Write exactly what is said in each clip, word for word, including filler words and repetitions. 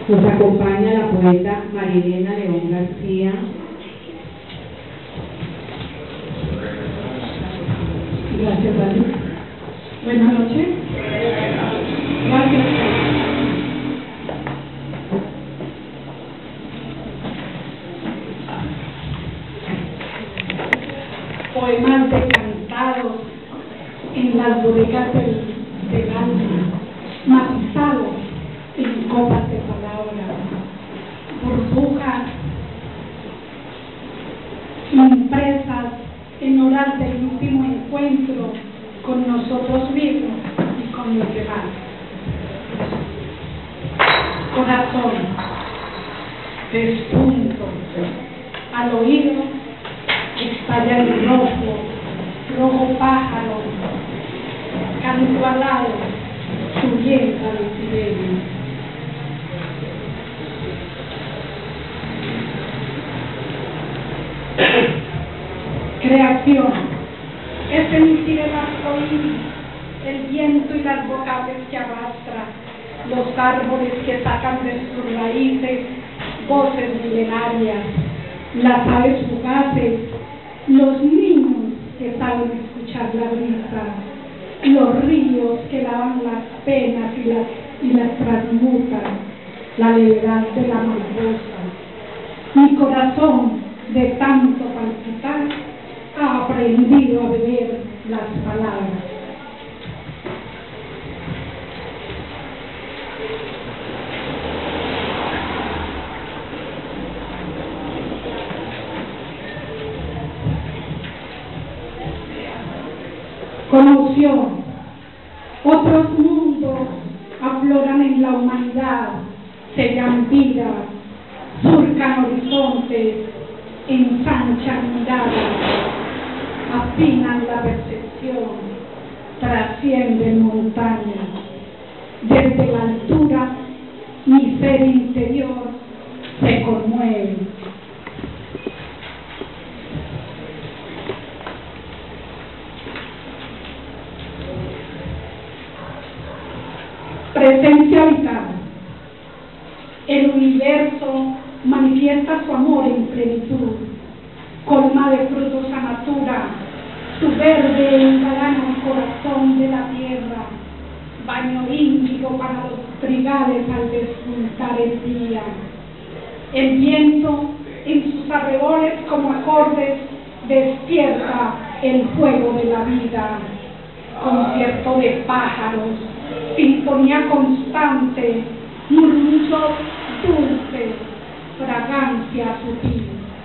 Nos acompaña la poeta Marilena León García. Gracias, Dani. Buenas noches. Gracias. Poemas decantados en las bodegas del, del alma, matizados en copas de palabras, burbujas impresas en horas del último encuentro con nosotros mismos y con los demás. Corazón, despunto, al oído estalla el rojo, rojo pájaro, canto alado, subiendo de sirena. Creación es sentir el arcoíris, el viento y las vocales que arrastra, los árboles que sacan de sus raíces voces milenarias, las aves fugaces, los niños que saben escuchar la brisa, los ríos que lavan las penas y las, y las transmutan, la levedad de la mariposa. Mi corazón, de tanto palpitar, ha aprendido a beber las palabras. Conmoción. Otros mundos afloran en la humanidad, sellan vidas, surcan horizontes, ensanchan miradas, afinan la percepción, trascienden montañas. Desde la altura, mi ser interior se conmueve. Presencia vital. El universo manifiesta su amor en plenitud, colma de frutos a natura, su verde engalana el corazón de la tierra, baño índigo para los trigales al despuntar el día. El viento en sus arreboles como acordes despierta el fuego de la vida, concierto de pájaros, sinfonía constante, murmullos dulces, fragancia sutil.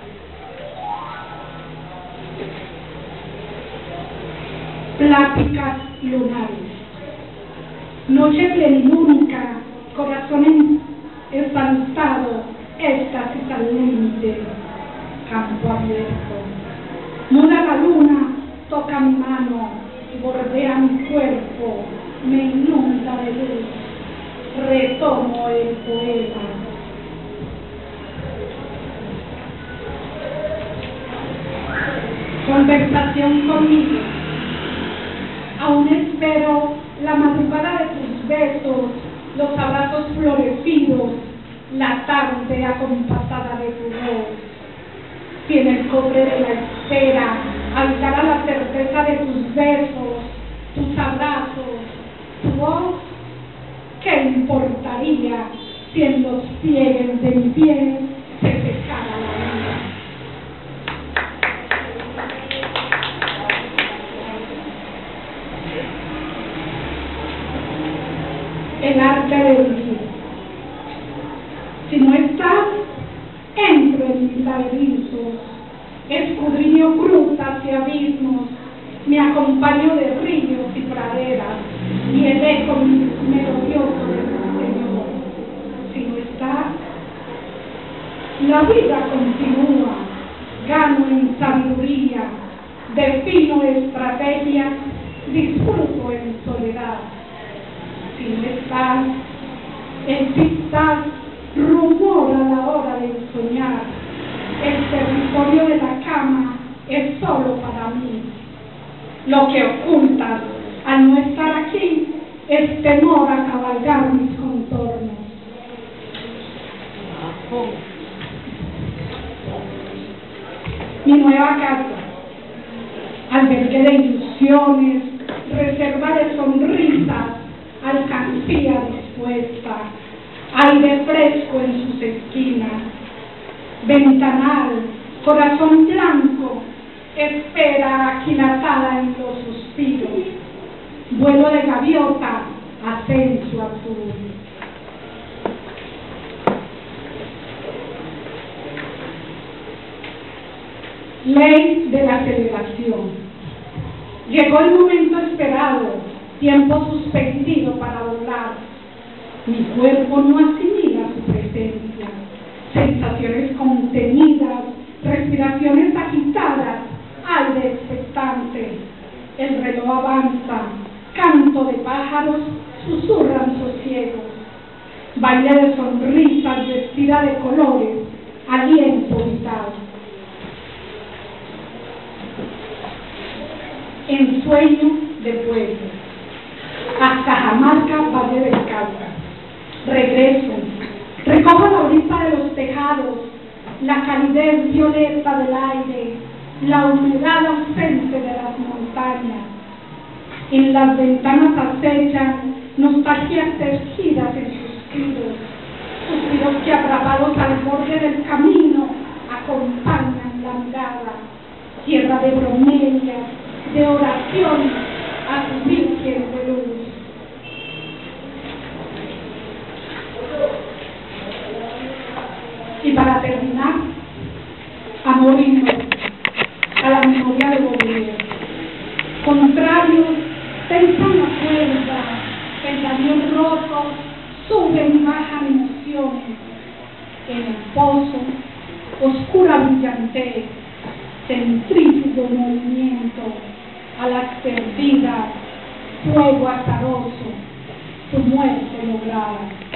Pláticas lunares. Noche plenilúnica, corazón exaltado, éxtasis al límite, campo abierto. Muda la luna, toca mi mano, bordea mi cuerpo, me inunda de luz, retomo el poema. Conversación conmigo. Aún espero la madrugada de tus besos, los abrazos florecidos, la tarde acompasada de tu voz. Si en el cobre de la espera habitara la certeza de tus besos, tus abrazos, tu voz, ¿qué importaría si en los pliegues de mi piel se secara la vida? El arte de vivir. Si no estás, entro en mis laberintos, escudriño grutas y abismos, me acompaño de ríos y praderas y el eco melodioso de tu Señor. Si no estás, la vida continúa, gano en sabiduría, defino estrategias, disfruto en soledad. Si no estás, el tic-tac rumora a la hora de soñar. El territorio de la cama es solo para mí. Lo que ocultas al no estar aquí es temor a cabalgar mis contornos. balcón. Mi nueva casa, albergue de ilusiones, reserva de sonrisas, alcancía dispuesta, aire fresco en sus esquinas, ventanal, corazón blanco, espera aquilatada en los suspiros, vuelo de gaviota, ascenso azul. Ley de la celebración. Llegó el momento esperado, tiempo suspendido para volar. Mi cuerpo no asimila su presencia. Sensaciones contenidas, respiraciones agitadas, aire expectante. El reloj avanza, canto de pájaros susurran sosiegos. Baile de sonrisas, vestida de colores, aliento vital. Ensueño de pueblo, hasta Cajamarca, Valle del Cauca. Regreso, recojo la brisa de los tejados, la calidez violeta del aire, la humedad ausente de las montañas. En las ventanas acechan nostalgias tejidas en suspiros, suspiros que atrapados al borde del camino acompañan la mirada, tierra de bromelias, de oración a su Virgen de luz. Y para terminar, amor himno a la memoria de Baudelaire. Contrarios, tensan la cuerda, pensamientos rotos, suben y bajan emociones. En el pozo, oscura brillantez, centrífugo movimiento, a las perdidas, fuego azaroso, su muerte lograda.